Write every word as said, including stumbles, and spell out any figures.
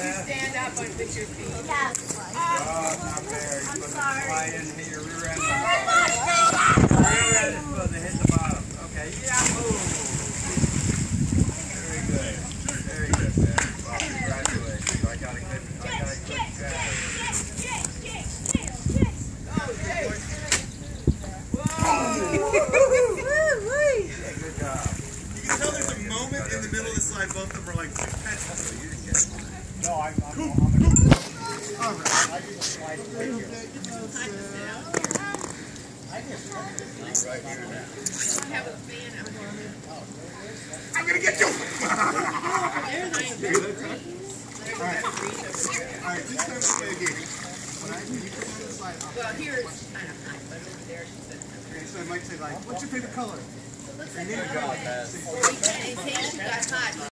stand up and fix your feet. Yes. Oh, not fair. I'm sorry. Fly in, hit your rear end. Rear end is supposed to hit the bottom. Okay, yeah, move. Very good. Very good, man. Well, congratulations. I got a good, I got a good catch. Oh, Jay. Good job. You can tell there's a moment in the middle of the slide, both of them are like two catches. So you didn't get it. No, I'm, I'm, I'm, I'm all right. I didn't slide right here. I just Right here now. Have a fan out here. I'm gonna get you! There's nice breeze. Alright, alright, this time we'll play a game. When, I, when you put on the slide, I'll Well, here it's kind of hot, but over there she said. okay, so I might say like, what's your favorite color? Looks like in case you got hot.